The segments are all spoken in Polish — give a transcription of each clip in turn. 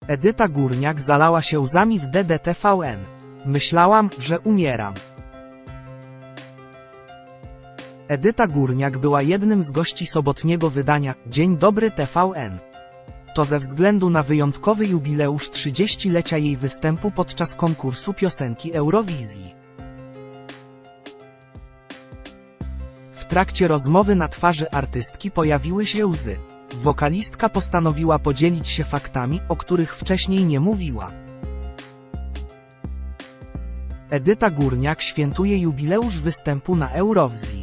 Edyta Górniak zalała się łzami w DDTVN. Myślałam, że umieram. Edyta Górniak była jednym z gości sobotniego wydania Dzień Dobry TVN. To ze względu na wyjątkowy jubileusz 30-lecia jej występu podczas konkursu piosenki Eurowizji. W trakcie rozmowy na twarzy artystki pojawiły się łzy. Wokalistka postanowiła podzielić się faktami, o których wcześniej nie mówiła. Edyta Górniak świętuje jubileusz występu na Eurowizji.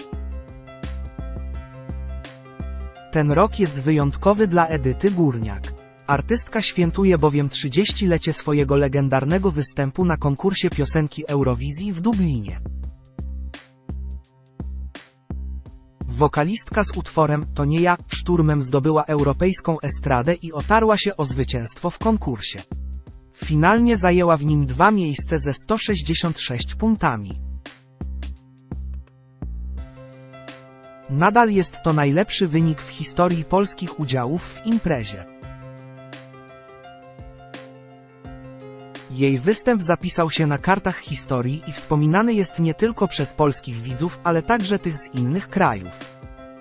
Ten rok jest wyjątkowy dla Edyty Górniak. Artystka świętuje bowiem 30-lecie swojego legendarnego występu na konkursie piosenki Eurowizji w Dublinie. Wokalistka z utworem To nie ja szturmem zdobyła europejską estradę i otarła się o zwycięstwo w konkursie. Finalnie zajęła w nim 2 miejsca ze 166 punktami. Nadal jest to najlepszy wynik w historii polskich udziałów w imprezie. Jej występ zapisał się na kartach historii i wspominany jest nie tylko przez polskich widzów, ale także tych z innych krajów.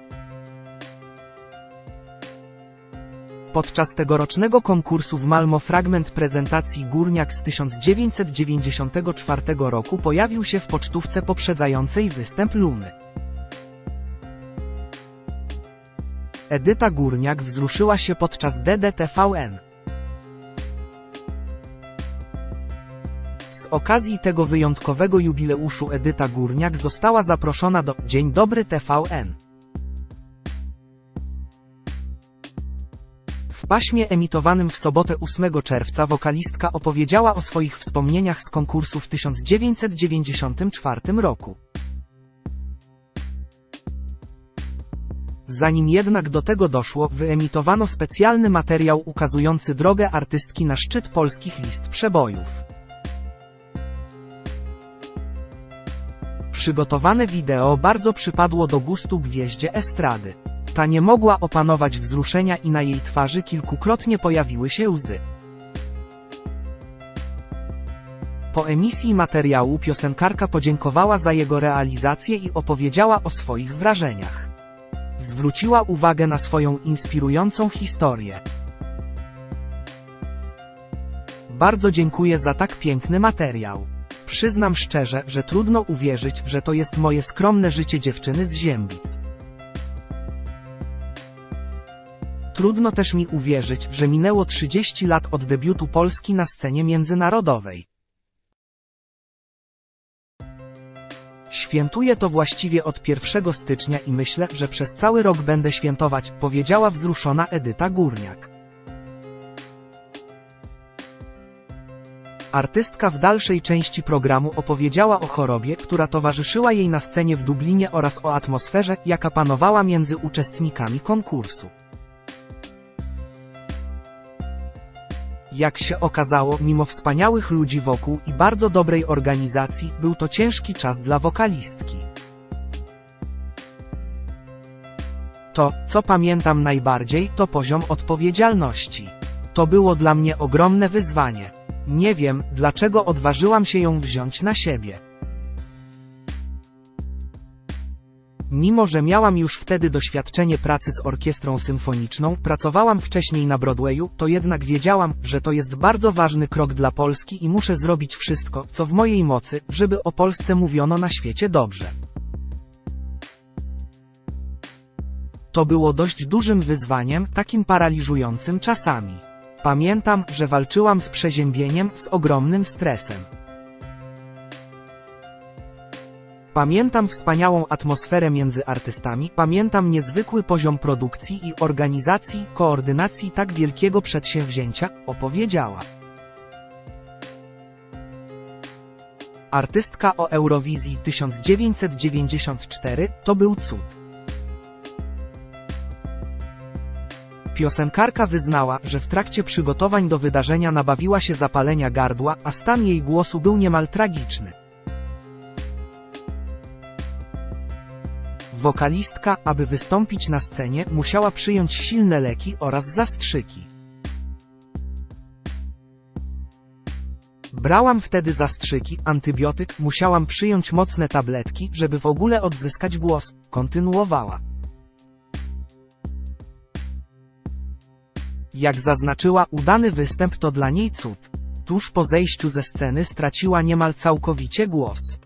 Podczas tegorocznego konkursu w Malmö fragment prezentacji Górniak z 1994 roku pojawił się w pocztówce poprzedzającej występ Luny. Edyta Górniak wzruszyła się podczas DDTVN. Z okazji tego wyjątkowego jubileuszu Edyta Górniak została zaproszona do Dzień Dobry TVN. W paśmie emitowanym w sobotę 8 czerwca wokalistka opowiedziała o swoich wspomnieniach z konkursu w 1994 roku. Zanim jednak do tego doszło, wyemitowano specjalny materiał ukazujący drogę artystki na szczyt polskich list przebojów. Przygotowane wideo bardzo przypadło do gustu gwieździe estrady. Ta nie mogła opanować wzruszenia i na jej twarzy kilkukrotnie pojawiły się łzy. Po emisji materiału piosenkarka podziękowała za jego realizację i opowiedziała o swoich wrażeniach. Zwróciła uwagę na swoją inspirującą historię. Bardzo dziękuję za tak piękny materiał. Przyznam szczerze, że trudno uwierzyć, że to jest moje skromne życie dziewczyny z Ziembic. Trudno też mi uwierzyć, że minęło 30 lat od debiutu Polski na scenie międzynarodowej. Świętuję to właściwie od 1 stycznia i myślę, że przez cały rok będę świętować, powiedziała wzruszona Edyta Górniak. Artystka w dalszej części programu opowiedziała o chorobie, która towarzyszyła jej na scenie w Dublinie oraz o atmosferze, jaka panowała między uczestnikami konkursu. Jak się okazało, mimo wspaniałych ludzi wokół i bardzo dobrej organizacji, był to ciężki czas dla wokalistki. To, co pamiętam najbardziej, to poziom odpowiedzialności. To było dla mnie ogromne wyzwanie. Nie wiem, dlaczego odważyłam się ją wziąć na siebie. Mimo że miałam już wtedy doświadczenie pracy z orkiestrą symfoniczną, pracowałam wcześniej na Broadwayu, to jednak wiedziałam, że to jest bardzo ważny krok dla Polski i muszę zrobić wszystko, co w mojej mocy, żeby o Polsce mówiono na świecie dobrze. To było dość dużym wyzwaniem, takim paraliżującym czasami. Pamiętam, że walczyłam z przeziębieniem, z ogromnym stresem. Pamiętam wspaniałą atmosferę między artystami, pamiętam niezwykły poziom produkcji i organizacji, koordynacji tak wielkiego przedsięwzięcia, opowiedziała. Artystka o Eurowizji 1994 to był cud. Piosenkarka wyznała, że w trakcie przygotowań do wydarzenia nabawiła się zapalenia gardła, a stan jej głosu był niemal tragiczny. Wokalistka, aby wystąpić na scenie, musiała przyjąć silne leki oraz zastrzyki. Brałam wtedy zastrzyki, antybiotyk, musiałam przyjąć mocne tabletki, żeby w ogóle odzyskać głos, kontynuowała. Jak zaznaczyła, udany występ to dla niej cud. Tuż po zejściu ze sceny straciła niemal całkowicie głos.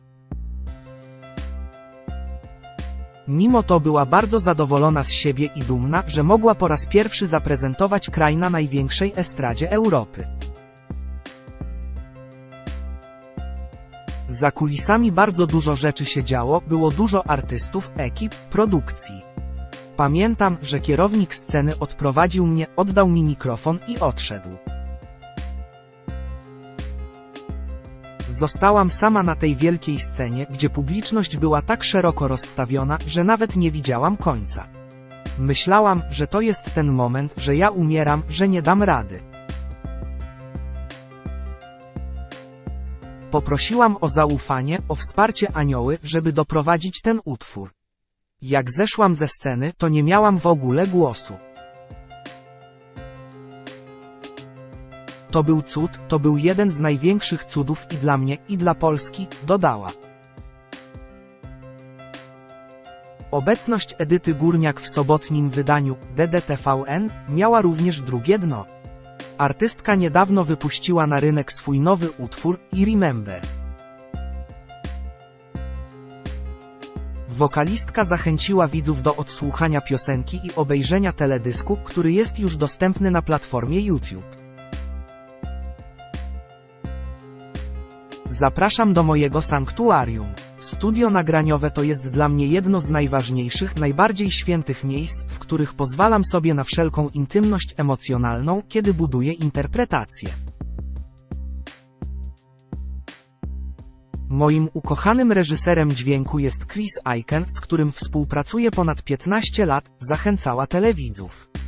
Mimo to była bardzo zadowolona z siebie i dumna, że mogła po raz pierwszy zaprezentować kraj na największej estradzie Europy. Za kulisami bardzo dużo rzeczy się działo, było dużo artystów, ekip, produkcji. Pamiętam, że kierownik sceny odprowadził mnie, oddał mi mikrofon i odszedł. Zostałam sama na tej wielkiej scenie, gdzie publiczność była tak szeroko rozstawiona, że nawet nie widziałam końca. Myślałam, że to jest ten moment, że ja umieram, że nie dam rady. Poprosiłam o zaufanie, o wsparcie anioły, żeby doprowadzić ten utwór. Jak zeszłam ze sceny, to nie miałam w ogóle głosu. To był cud, to był jeden z największych cudów i dla mnie, i dla Polski, dodała. Obecność Edyty Górniak w sobotnim wydaniu DDTVN miała również drugie dno. Artystka niedawno wypuściła na rynek swój nowy utwór I Remember. Wokalistka zachęciła widzów do odsłuchania piosenki i obejrzenia teledysku, który jest już dostępny na platformie YouTube. Zapraszam do mojego sanktuarium. Studio nagraniowe to jest dla mnie jedno z najważniejszych, najbardziej świętych miejsc, w których pozwalam sobie na wszelką intymność emocjonalną, kiedy buduję interpretację. Moim ukochanym reżyserem dźwięku jest Chris Aiken, z którym współpracuję ponad 15 lat, zachęcała telewidzów.